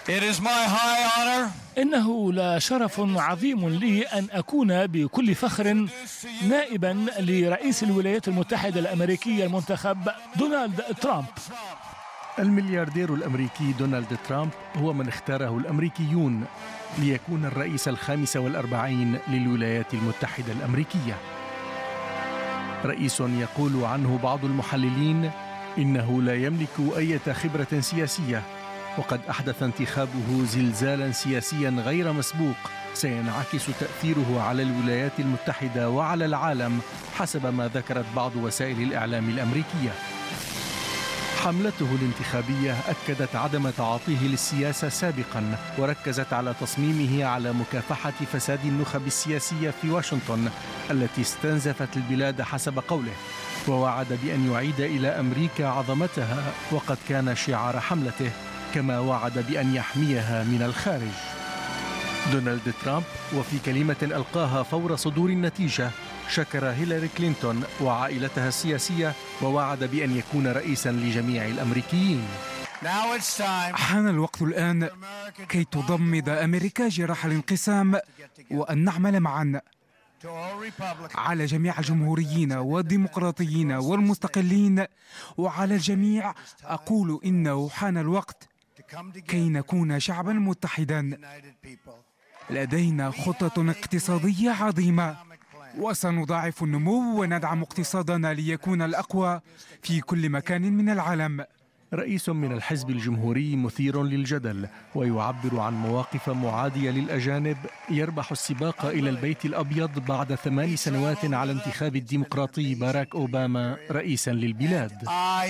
إنه لشرف عظيم لي أن أكون بكل فخر نائبا لرئيس الولايات المتحدة الأمريكية المنتخب دونالد ترامب. الملياردير الأمريكي دونالد ترامب هو من اختاره الأمريكيون ليكون الرئيس ال45 للولايات المتحدة الأمريكية. رئيس يقول عنه بعض المحللين إنه لا يملك أي خبرة سياسية، وقد أحدث انتخابه زلزالا سياسيا غير مسبوق سينعكس تأثيره على الولايات المتحدة وعلى العالم حسب ما ذكرت بعض وسائل الإعلام الأمريكية. حملته الانتخابية أكدت عدم تعاطيه للسياسة سابقا، وركزت على تصميمه على مكافحة فساد النخب السياسية في واشنطن التي استنزفت البلاد حسب قوله، ووعد بأن يعيد إلى أمريكا عظمتها وقد كان شعار حملته، كما وعد بأن يحميها من الخارج. دونالد ترامب وفي كلمة ألقاها فور صدور النتيجة شكر هيلاري كلينتون وعائلتها السياسية، ووعد بأن يكون رئيسا لجميع الأمريكيين. حان الوقت الآن كي تضمد أمريكا جراح الانقسام، وأن نعمل معا على جميع الجمهوريين والديمقراطيين والمستقلين، وعلى الجميع أقول إنه حان الوقت كي نكون شعبا متحدا. لدينا خطة اقتصادية عظيمة، وسنضاعف النمو وندعم اقتصادنا ليكون الأقوى في كل مكان من العالم. رئيس من الحزب الجمهوري مثير للجدل ويعبر عن مواقف معادية للأجانب، يربح السباق إلى البيت الأبيض بعد 8 سنوات على انتخاب الديمقراطي باراك أوباما رئيسا للبلاد.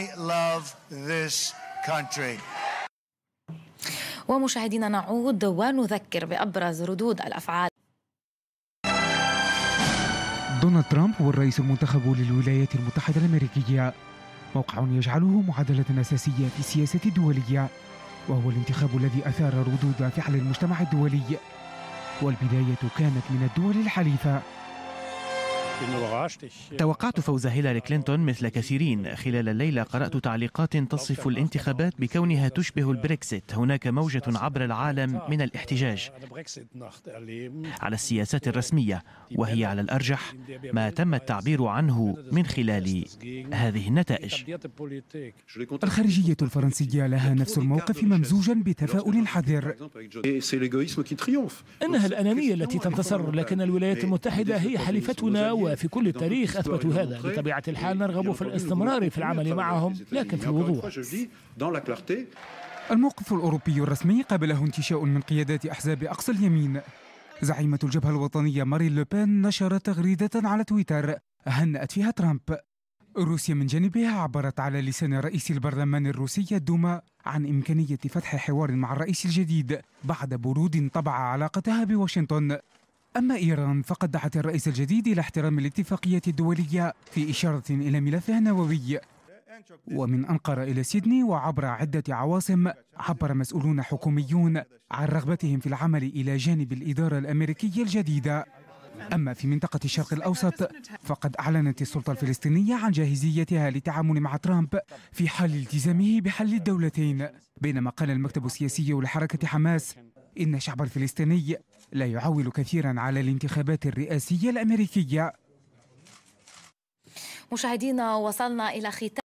ومشاهدينا نعود ونذكر بأبرز ردود الأفعال. دونالد ترامب هو الرئيس المنتخب للولايات المتحدة الأمريكية، موقع يجعله معادلة أساسية في السياسة الدولية، وهو الانتخاب الذي أثار ردود فعل المجتمع الدولي، والبداية كانت من الدول الحليفة. توقعت فوز هيلاري كلينتون مثل كثيرين. خلال الليلة قرأت تعليقات تصف الانتخابات بكونها تشبه البريكسيت. هناك موجة عبر العالم من الاحتجاج على السياسات الرسمية، وهي على الأرجح ما تم التعبير عنه من خلال هذه النتائج. الخارجية الفرنسية لها نفس الموقف ممزوجا بتفاؤل حذر. إنها الأنانية التي تنتصر، لكن الولايات المتحدة هي حليفتنا، وفي كل التاريخ أثبتوا هذا. بطبيعة الحال نرغب في الاستمرار في العمل معهم، لكن في الوضوح. الموقف الأوروبي الرسمي قبله انتشاء من قيادات أحزاب أقصى اليمين. زعيمة الجبهة الوطنية مارين لوبين نشرت تغريدة على تويتر هنأت فيها ترامب. روسيا من جانبها عبرت على لسان رئيس البرلمان الروسي الدوما عن إمكانية فتح حوار مع الرئيس الجديد بعد برود طبع علاقتها بواشنطن. أما إيران فقد دعت الرئيس الجديد إلى احترام الاتفاقية الدولية في إشارة إلى ملفها النووي. ومن أنقرة إلى سيدني وعبر عدة عواصم عبر مسؤولون حكوميون عن رغبتهم في العمل إلى جانب الإدارة الأمريكية الجديدة. أما في منطقة الشرق الأوسط فقد أعلنت السلطة الفلسطينية عن جاهزيتها للتعامل مع ترامب في حال التزامه بحل الدولتين، بينما قال المكتب السياسي لحركة حماس إن الشعب الفلسطيني لا يعول كثيرا على الانتخابات الرئاسية الأمريكية. مشاهدينا، وصلنا إلى ختام